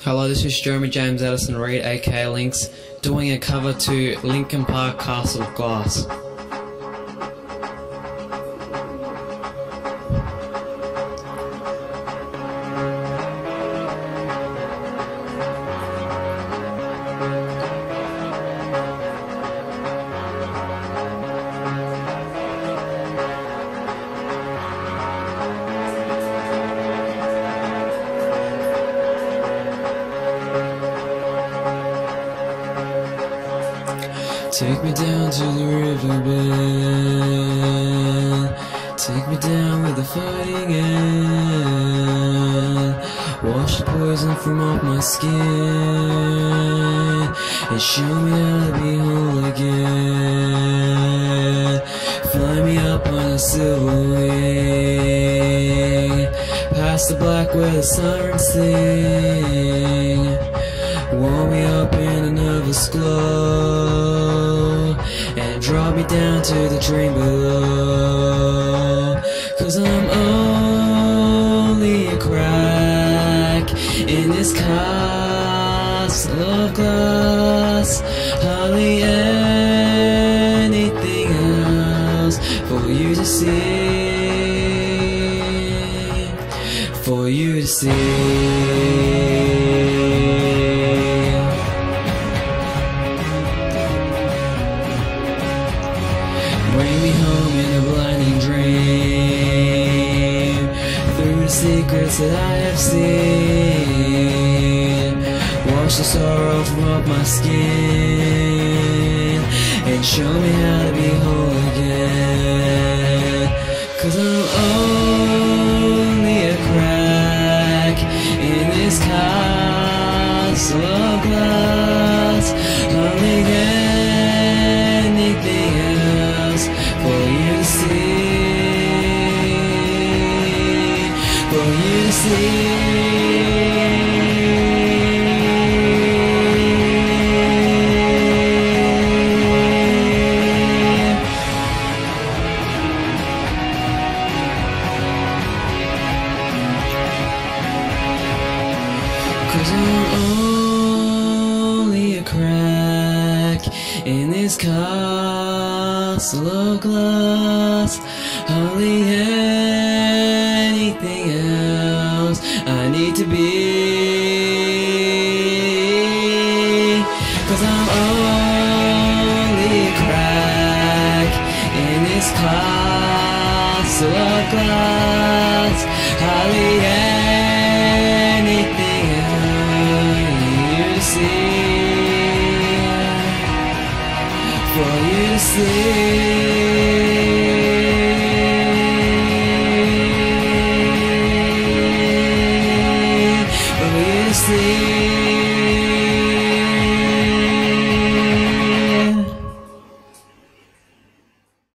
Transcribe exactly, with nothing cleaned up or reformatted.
Hello, this is Jeremy James Addison Reid, aka Lynx, doing a cover to Linkin Park Castle of Glass. Take me down to the riverbed. Take me down where the fighting end. Wash the poison from off my skin and show me how to be whole again. Fly me up on a silver wing, past the black where the sirens sing. Warm me up in another's glow and drop me down to the dream below. Cause I'm only a crack in this castle of glass. Hardly anything else for you to see, for you to see. Bring me home in a blinding dream, through the secrets that I have seen. Wash the sorrow from off my skin and show me how to be whole again. Cause I'm only a crack in this castle of glass. Only anything else for you to see, for you to see. Cause I'm only a crack in this castle of glass. Hardly anything else I need to be. Cause I'm only a crack in this castle of glass. Hardly anything else for you to see.